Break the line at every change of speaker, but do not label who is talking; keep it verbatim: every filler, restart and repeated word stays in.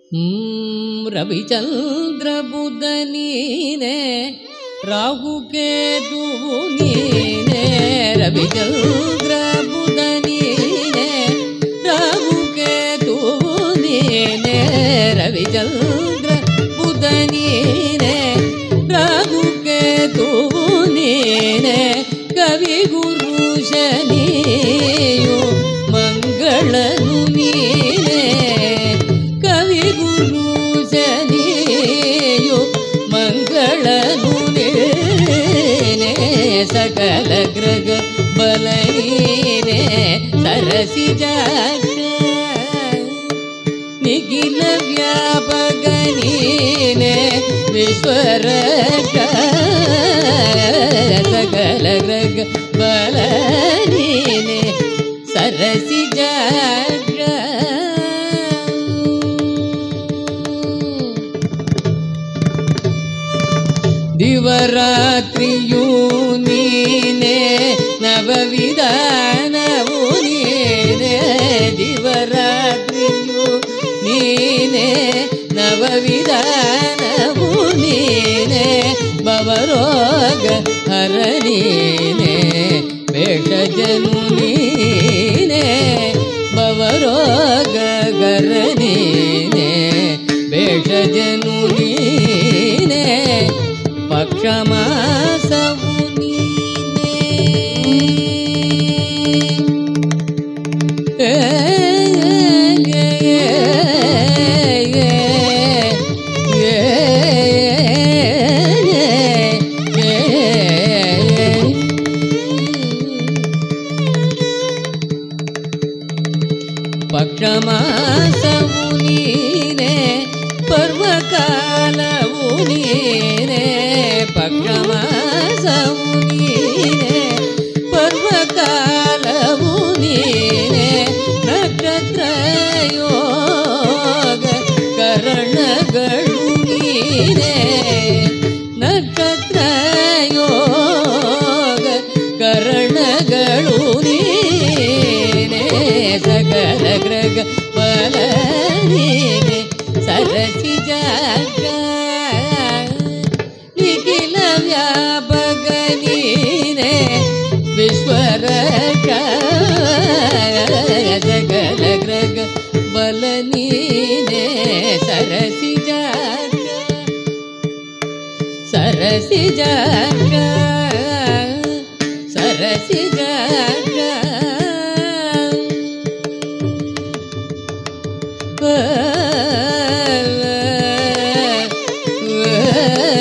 ರವಿಚಂದ್ರ ಬುಧ ನೀನೆ ರಾಹು ಕೇತುವು ನೀನೆ ರವಿಚಂದ್ರ ಬುಧ ನೀನೆ ರಾಹು ಕೇತುವು ನೀನೆ ರವಿಚಂದ್ರ ಬುಧ ನೀನೆ ರಾಹು ಕೇತುವು ನೀನೆ ಕವಿ ಗುರು ಶನಿಯು ಮಂಗಳನು ನೀನೆ ಕವಿ ಗುರು ಶನಿಯು ಮಂಗಳನು ನೀನೆ ಸಕಲ ಗ್ರಹ ಬಲ ನೀನೆ ಸರಸಿಜಾಕ್ಷ ನಿಖಿಲ ವ್ಯಾಪಕ ನೀನೆ ವಿಶ್ವರಕ್ಷ ಸಕಲ ಗ್ರಹ ಬಲ ನೀನೆ ಸರಸಿಜಾಕ್ಷ ದಿವರಾತ್ರಿಯೂ ನೀನೆ ನವವಿಧಾನವು ನೀನೆ ದಿವರಾತ್ರಿಯೂ ನೀನೆ ನವವಿಧಾನವು ನೀನೆ ಭವರೋಗ ಹರ ನೀನೆ ಬೇಷಜನು ನೀನೆ ಭವರೋಗ ಗರ ನೀನೆ ಬೇಷಜನು ನೀನೆ ಪಕ್ಷಮಾಸವು ನೀನೆ ಪಕ್ಷಮಾಸವು ನೀನೆ ಪರ್ವಕಾಲವು ನೀನೆ ಪಕ್ಷಮಾಸವು ನೀನೆ ಪರ್ವಕಾಲವು ನೀನೆ ನಕ್ಷತ್ರಯೋಗ ಕರಣಗಳು ನೀನೆ ನಕ್ಷತ್ರಯೋಗ ಕರಣಗಳು ನೀನೆ ಸಕಲ ಗ್ರಹ ಬಲ ನೀನೆ ಸರಸಿಜಾಕ್ಷ ನಿಖಿಲ ವ್ಯಾಪಕ ನೀನೆ ವಿಶ್ವರಕ್ಷ ಸಕಲ ಗ್ರಹ ಬಲ ನೀನೆ ಸರಸಿಜಾಕ್ಷ ಸರಸಿಜಾಕ್ಷ ಸರಸಿಜಾಕ್ಷ Uh...